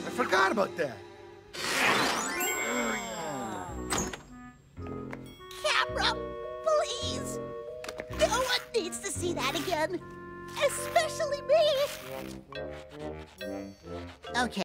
I forgot about that. Camera, please. No one needs to see that again. Especially me. Okay.